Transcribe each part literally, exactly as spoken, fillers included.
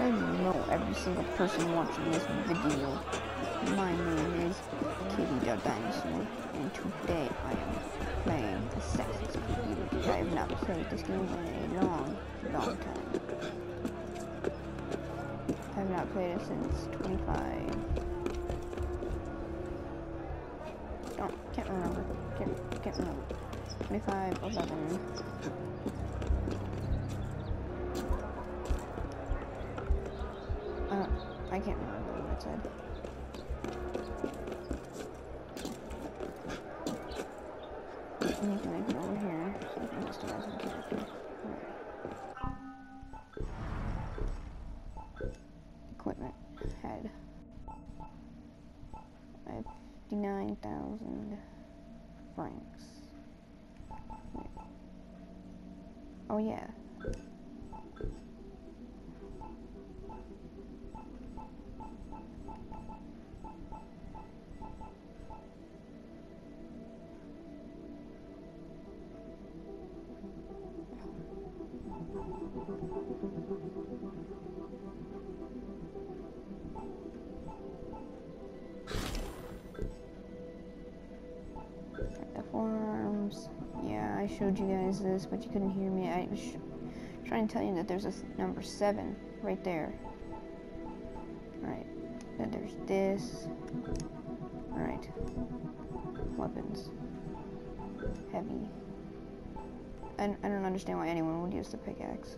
I know every single person watching this video. My name is Kitty the Dinosaur, and today I am playing Assassin's Creed Unity. I have not played this game in a long, long time. I have not played it since twenty-five. Don't, can't remember. Can't, can't remember. twenty-five, eleven. Uh, I can't remember what it said. I need to make it over here so I can customize my character. Right. Equipment. Head. I have fifty-nine thousand francs. Wait. Oh yeah. The forearms. Yeah, I showed you guys this, but you couldn't hear me. I was trying to tell you that there's a number seven right there. Alright. Then there's this. Alright. Weapons. Heavy. I, I don't understand why anyone would use the pickaxe.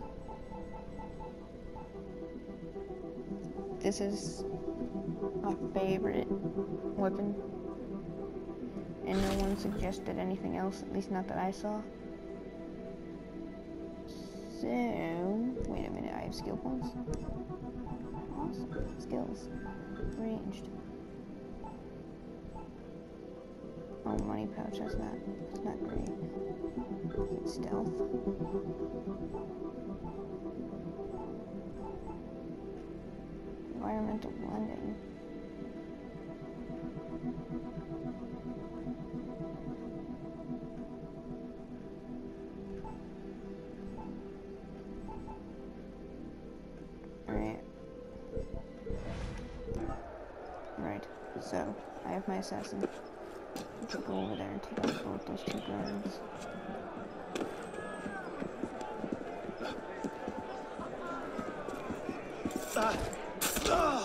This is my favorite weapon. And no one suggested anything else, at least not that I saw. So, wait a minute, I have skill points. Awesome. Skills. Ranged. Oh, money pouch, that's not, that's not great. It's stealth. Environmental blending. Alright. Right. So, I have my assassin. Let's go over there and take out both those two guards. Ah. Ah.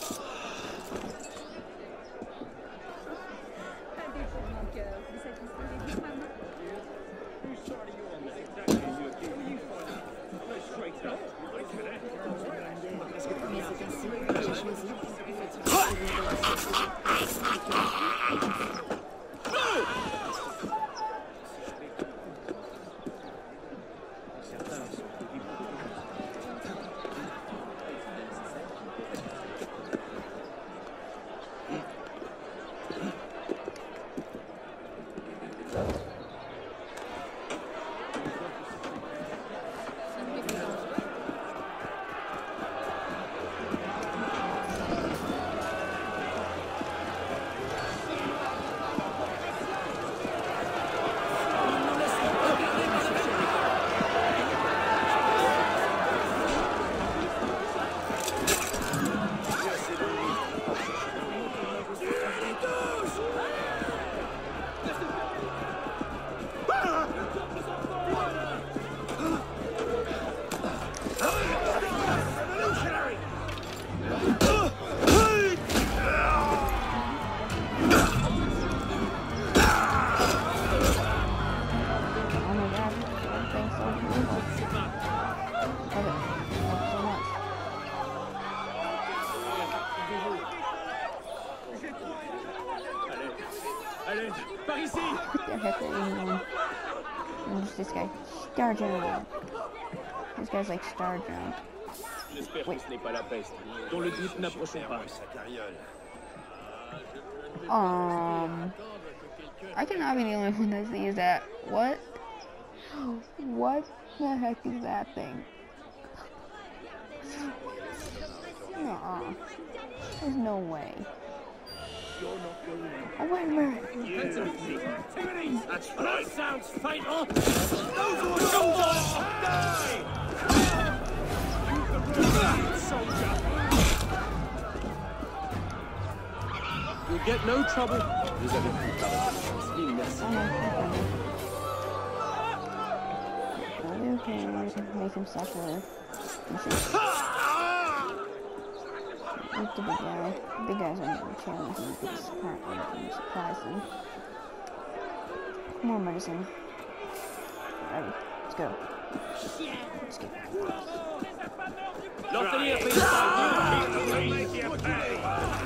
This guy, Star Jump. This guy's like Star Jump. Wait. Um, I cannot be the only one that sees that. What? What the heck is that thing? Nuh-uh. There's no way. Oh, wait a minute. That's right. That sounds fatal. Die! soldier. You'll get no trouble. Vous avez pris par la merci. Okay, make him suffer. Like the big guy. The big guys are never challenge him because apparently I can surprise them. More medicine. Alright, let's go. Let's get back. L'enseigner fait ça. Make you pay.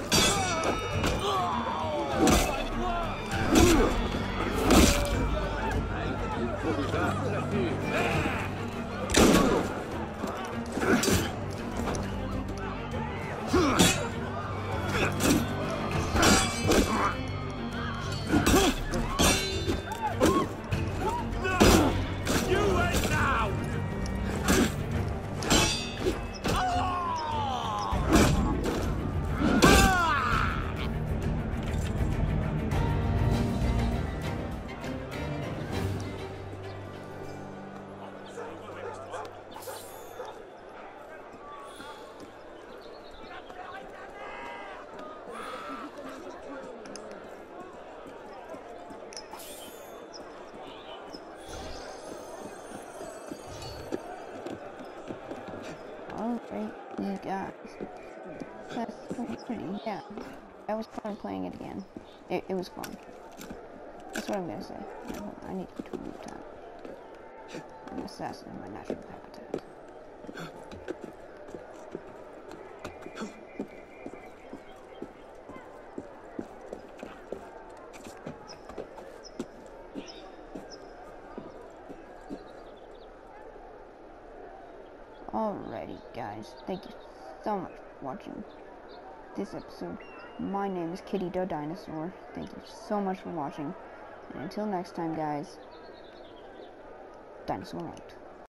Alright, you guys. That's pretty, yeah. That was fun playing it again. It, it was fun. That's what I'm gonna say. I need to move time. An assassin in my natural habitat. Alrighty guys, thank you so much for watching this episode. My name is Kitty the Dinosaur. Thank you so much for watching. And until next time guys, Dinosaur out.